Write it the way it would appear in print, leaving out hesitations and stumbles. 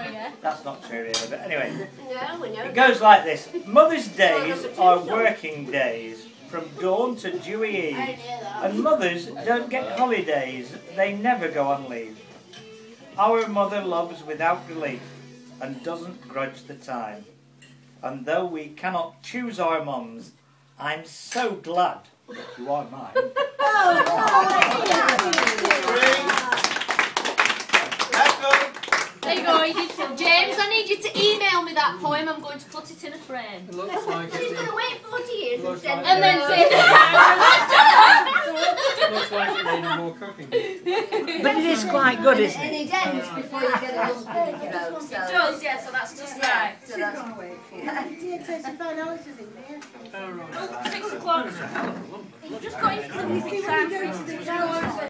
That's not true really, but anyway. No, we know. It goes like this. Mother's days are working days, from dawn to dewy eve. And mothers don't get holidays, they never go on leave. Our mother loves without relief, and doesn't grudge the time. And though we cannot choose our mums, I'm so glad that you are mine. There you go, you did feel. James, I need you to email me that poem. I'm going to put it in a frame. It looks like She's going to wait 40 years and send And then say it looks like it needed more cooking. But it is quite good, isn't And it? it ends before you get a lump in your throat. it does, yeah, so that's just right. So that's Oh, right. 6 o'clock. You just got into the time.